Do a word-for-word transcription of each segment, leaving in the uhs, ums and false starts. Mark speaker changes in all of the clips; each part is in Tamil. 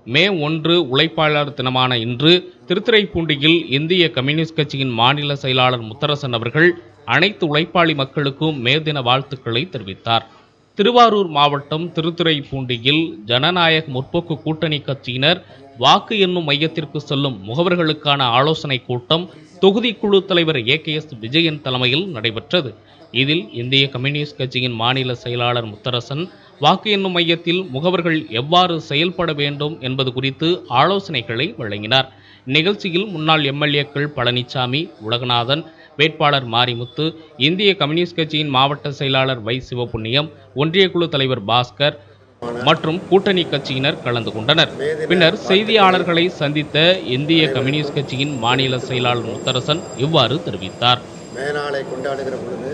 Speaker 1: மே ஒன்று உழைப்பாளர் தினமான இன்று திருத்துறைப்பூண்டியில் இந்திய கம்யூனிஸ்ட் கட்சியின் மாநில செயலாளர் முத்தரசன் அவர்கள் அனைத்து உழைப்பாளி மக்களுக்கும் மே தின வாழ்த்துக்களை தெரிவித்தார். திருவாரூர் மாவட்டம் திருத்துறைப்பூண்டியில் ஜனநாயக முற்போக்கு கூட்டணி கட்சியினர் வாக்கு எண்ணும் மையத்திற்கு செல்லும் முகவர்களுக்கான ஆலோசனை கூட்டம் தொகுதி குழு தலைவர் ஏ கே எஸ் விஜயன் தலைமையில் நடைபெற்றது. இதில் இந்திய கம்யூனிஸ்ட் கட்சியின் மாநில செயலாளர் முத்தரசன் வாக்கு எண்ணும் மையத்தில் முகவர்கள் எவ்வாறு செயல்பட வேண்டும் என்பது குறித்து ஆலோசனைகளை வழங்கினார். நிகழ்ச்சியில் முன்னாள் எம் எல் ஏக்கள் பழனிசாமி, உலகநாதன், வேட்பாளர் மாரிமுத்து, இந்திய கம்யூனிஸ்ட் கட்சியின் மாவட்ட செயலாளர் வை சிவபுண்ணியம், ஒன்றிய குழு தலைவர் பாஸ்கர் மற்றும் கூட்டணி கட்சியினர் கலந்து கொண்டனர். பின்னர் செய்தியாளர்களை சந்தித்த இந்திய கம்யூனிஸ்ட் கட்சியின் மாநில செயலாளர் முத்தரசன் இவ்வாறு தெரிவித்தார்.
Speaker 2: மேனாளை கொண்டாடுகிற பொழுது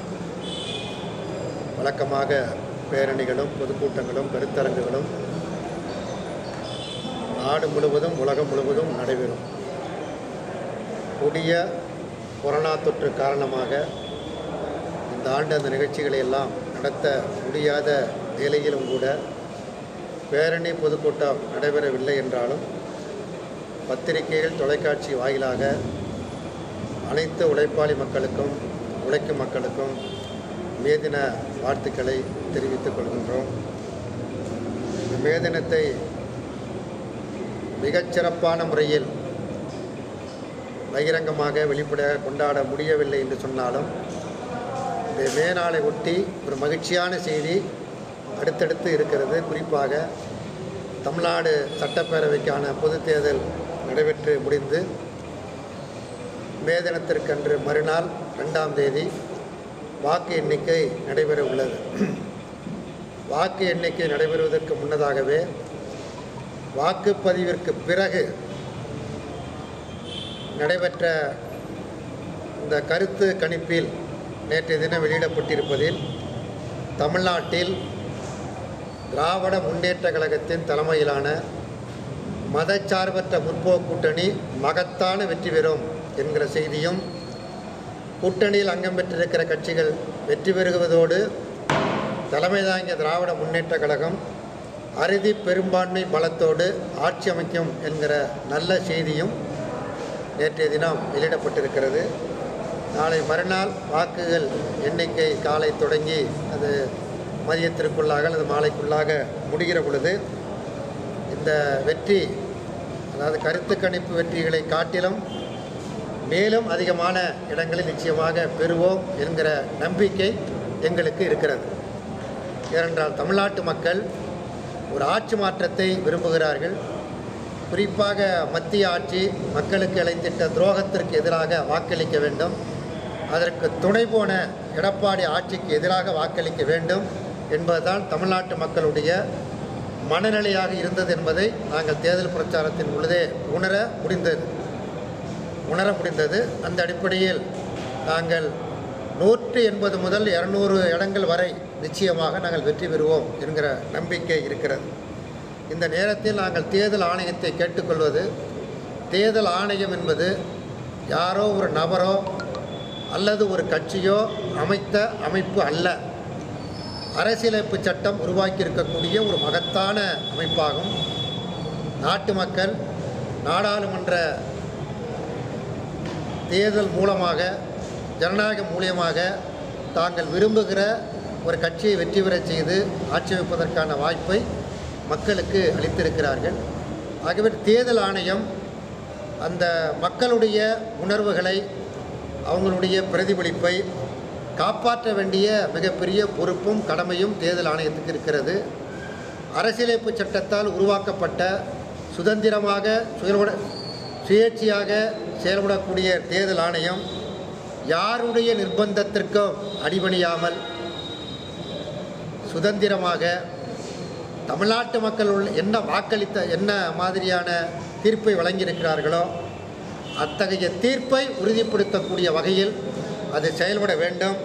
Speaker 2: வழக்கமாக பேரணிகளும் பொதுக்கூட்டங்களும் கருத்தரங்குகளும் நாடு முழுவதும் உலகம் முழுவதும் நடைபெறும். கொடிய கொரோனா தொற்று காரணமாக இந்த ஆண்டு அந்த நிகழ்ச்சிகளை எல்லாம் நடத்த முடியாத நிலையிலும் கூட பேரணி பொதுக்கூட்டம் நடைபெறவில்லை என்றாலும் பத்திரிகைகள், தொலைக்காட்சி வாயிலாக அனைத்து உழைப்பாளி மக்களுக்கும் உழைக்கும் மக்களுக்கும் மே தின வாழ்த்துக்களை தெரிவித்துக் கொள்கின்றோம். இந்த மே தினத்தை மிகச்சிறப்பான முறையில் பகிரங்கமாக வெளிப்படையாக கொண்டாட முடியவில்லை என்று சொன்னாலும் இந்த மே நாளை ஒட்டி ஒரு மகிழ்ச்சியான செய்தி அடுத்தடுத்து இருக்கிறது. குறிப்பாக தமிழ்நாடு சட்டப்பேரவைக்கான பொதுத் தேர்தல் நடைபெற்று முடிந்து மே தினத்திற்கன்று மறுநாள் ரெண்டாம் தேதி வாக்கு எண்ணிக்கை நடைபெற உள்ளது. வாக்கு எண்ணிக்கை நடைபெறுவதற்கு முன்னதாகவே வாக்குப்பதிவிற்கு பிறகு நடைபெற்ற இந்த கருத்து கணிப்பில் நேற்றைய தினம் வெளியிடப்பட்டிருப்பதில் தமிழ்நாட்டில் திராவிட முன்னேற்ற கழகத்தின் தலைமையிலான மதச்சார்பற்ற முற்போக்கு கூட்டணி மகத்தான வெற்றி பெறும் என்கிற செய்தியும், கூட்டணியில் அங்கம் பெற்றிருக்கிற கட்சிகள் வெற்றி பெறுவதோடு தலைமை தாங்கிய திராவிட முன்னேற்ற கழகம் அறுதி பெரும்பான்மை பலத்தோடு ஆட்சி அமைக்கும் என்கிற நல்ல செய்தியும் நேற்றைய தினம் வெளியிடப்பட்டிருக்கிறது. நாளை மறுநாள் வாக்குகள் எண்ணிக்கை காலை தொடங்கி அது மதியத்திற்குள்ளாக அல்லது மாலைக்குள்ளாக முடிகிற பொழுது இந்த வெற்றி, அதாவது கருத்து கணிப்பு வெற்றிகளை காட்டிலும் மேலும் அதிகமான இடங்களில் நிச்சயமாக பெறுவோம் என்கிற நம்பிக்கை எங்களுக்கு இருக்கிறது. ஏனென்றால் தமிழ்நாட்டு மக்கள் ஒரு ஆட்சி மாற்றத்தை விரும்புகிறார்கள். குறிப்பாக மத்திய ஆட்சி மக்களுக்கு இழைத்திட்ட துரோகத்திற்கு எதிராக வாக்களிக்க வேண்டும். அதற்கு துணை போன எடப்பாடி ஆட்சிக்கு எதிராக வாக்களிக்க வேண்டும் என்பதுதான் தமிழ்நாட்டு மக்களுடைய மனநிலையாக இருந்தது என்பதை நாங்கள் தேர்தல் பிரச்சாரத்தின் பொழுதே உணர முடிந்தது உணர முடிந்தது அந்த அடிப்படையில் நாங்கள் நூற்றி எண்பது முதல் இரநூறு இடங்கள் வரை நிச்சயமாக நாங்கள் வெற்றி பெறுவோம் என்கிற நம்பிக்கை இருக்கிறது. இந்த நேரத்தில் நாங்கள் தேர்தல் ஆணையத்தை கேட்டுக்கொள்வது, தேர்தல் ஆணையம் என்பது யாரோ ஒரு நபரோ அல்லது ஒரு கட்சியோ அமைத்த அமைப்பு அல்ல. அரசியலமைப்பு சட்டம் உருவாக்கி இருக்கக்கூடிய ஒரு மகத்தான அமைப்பாகும். நாட்டு மக்கள் நாடாளுமன்ற தேர்தல் மூலமாக, ஜனநாயகம் மூலியமாக தாங்கள் விரும்புகிற ஒரு கட்சியை வெற்றி பெறச் செய்து ஆட்சி அமைப்பதற்கான வாய்ப்பை மக்களுக்கு அளித்திருக்கிறார்கள். ஆகவே தேர்தல் ஆணையம் அந்த மக்களுடைய உணர்வுகளை, அவங்களுடைய பிரதிபலிப்பை காப்பாற்ற வேண்டிய மிகப்பெரிய பொறுப்பும் கடமையும் தேர்தல் ஆணையத்துக்கு இருக்கிறது. அரசியலமைப்பு சட்டத்தால் உருவாக்கப்பட்ட சுதந்திரமாக சுயல்பட சுயேட்சையாக செயல்படக்கூடிய தேர்தல் ஆணையம் யாருடைய நிர்பந்தத்திற்கும் அடிபணியாமல் சுதந்திரமாக தமிழ்நாட்டு மக்கள் என்ன வாக்களித்த என்ன மாதிரியான தீர்ப்பை வழங்கியிருக்கிறார்களோ அத்தகைய தீர்ப்பை உறுதிப்படுத்தக்கூடிய வகையில் அது செயல்பட வேண்டும்.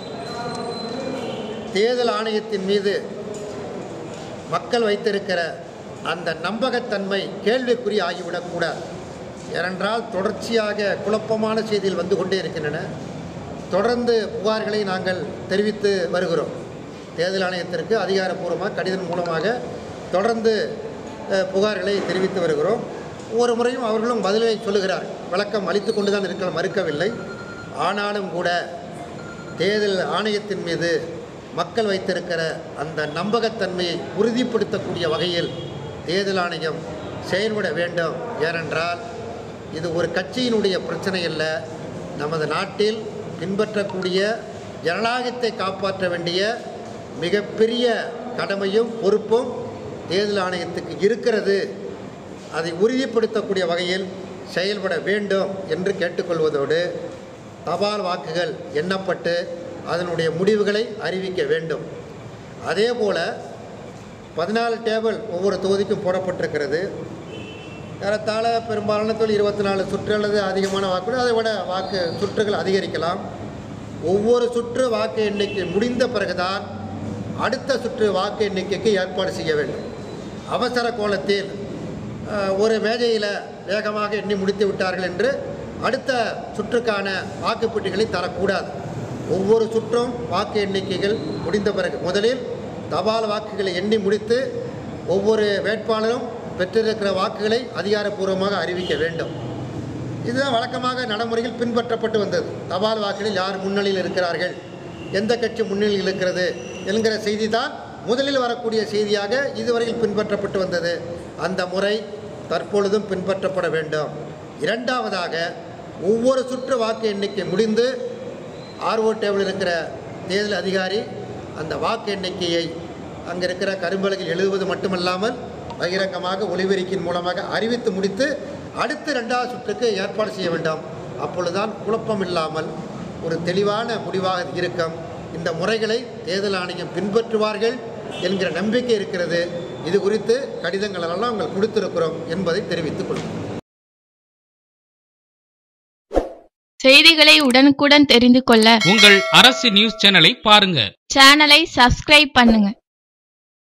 Speaker 2: தேர்தல் ஆணையத்தின் மீது மக்கள் வைத்திருக்கிற அந்த நம்பகத்தன்மை கேள்விக்குறி ஆகிவிடக்கூடாது. ஏனென்றால் தொடர்ச்சியாக குழப்பமான செய்திகள் வந்து கொண்டே இருக்கின்றன. தொடர்ந்து புகார்களை நாங்கள் தெரிவித்து வருகிறோம். தேர்தல் ஆணையத்திற்கு அதிகாரப்பூர்வமாக கடிதம் மூலமாக தொடர்ந்து புகார்களை தெரிவித்து வருகிறோம். ஒவ்வொரு முறையும் அவர்களும் பதிலை சொல்லுகிறார், விளக்கம் அளித்து கொண்டு தான் இருக்க மறுக்கவில்லை. ஆனாலும் கூட தேர்தல் ஆணையத்தின் மீது மக்கள் வைத்திருக்கிற அந்த நம்பகத்தன்மையை உறுதிப்படுத்தக்கூடிய வகையில் தேர்தல் ஆணையம் செயல்பட வேண்டும். ஏனென்றால் இது ஒரு கட்சியினுடைய பிரச்சனை அல்ல, நமது நாட்டில் பின்பற்றக்கூடிய ஜனநாயகத்தை காப்பாற்ற வேண்டிய மிகப்பெரிய கடமையும் பொறுப்பும் தேர்தல் ஆணையத்துக்கு இருக்கிறது. அதை உறுதிப்படுத்தக்கூடிய வகையில் செயல்பட வேண்டும் என்று கேட்டுக்கொள்வதோடு தபால் வாக்குகள் எண்ணப்பட்டு அதனுடைய முடிவுகளை அறிவிக்க வேண்டும். அதே போல் பதினாலு டேபிள் ஒவ்வொரு தொகுதிக்கும் போடப்பட்டிருக்கிறது. ஏறத்தாழ பெரும்பாலான தொழில் இருபத்தி நாலு சுற்று அல்லது அதிகமான வாக்குகள், அதை விட வாக்கு சுற்றுகள் அதிகரிக்கலாம். ஒவ்வொரு சுற்று வாக்கு எண்ணிக்கை முடிந்த பிறகுதான் அடுத்த சுற்று வாக்கு எண்ணிக்கைக்கு ஏற்பாடு செய்ய வேண்டும். அவசர கோலத்தில் ஒரு மேஜையில் வேகமாக எண்ணி முடித்து விட்டார்கள் என்று அடுத்த சுற்றுக்கான வாக்குப்பெட்டிகளை தரக்கூடாது. ஒவ்வொரு சுற்றும் வாக்கு எண்ணிக்கைகள் முடிந்த பிறகு முதலில் தபால் வாக்குகளை எண்ணி முடித்து ஒவ்வொரு வேட்பாளரும் பெற்றிருக்கிற வாக்குகளை அதிகாரப்பூர்வமாக அறிவிக்க வேண்டும். இதுதான் வழக்கமாக நடைமுறையில் பின்பற்றப்பட்டு வந்தது. தபால் வாக்குகளில் யார் முன்னணியில் இருக்கிறார்கள், எந்த கட்சி முன்னணியில் இருக்கிறது என்கிற செய்தி தான் முதலில் வரக்கூடிய செய்தியாக இதுவரையில் பின்பற்றப்பட்டு வந்தது. அந்த முறை தற்பொழுதும் பின்பற்றப்பட வேண்டும். இரண்டாவதாக, ஒவ்வொரு சுற்று வாக்கு எண்ணிக்கை முடிந்து ஆர்ஓ டேபிள் இருக்கிற தேர்தல் அதிகாரி அந்த வாக்கு எண்ணிக்கையை அங்கே இருக்கிற கரும்பலகையில் எழுதுவது மட்டுமல்லாமல் பகிரங்கமாக ஒலிபெருக்கின் மூலமாக அறிவித்து முடித்து அடுத்து ரெண்டாவது சுற்றுக்கு ஏற்பாடு செய்ய வேண்டும். அப்பொழுதுதான் குழப்பம் இல்லாமல் ஒரு தெளிவான முடிவாக இருக்கும். இந்த முறைகளை தேர்தல் ஆணையம் பின்பற்றுவார்கள் என்கிற நம்பிக்கை இருக்கிறது. இது குறித்து கடிதங்கள் எல்லாம் நாங்கள் கொடுத்திருக்கிறோம் என்பதை தெரிவித்துக் கொள்கிறோம்.
Speaker 3: செய்திகளை உடனுக்குடன் தெரிந்து கொள்ள
Speaker 1: உங்கள் அரசு நியூஸ் சேனலை பாருங்க.
Speaker 3: சேனலை சப்ஸ்கிரைப் பண்ணுங்க.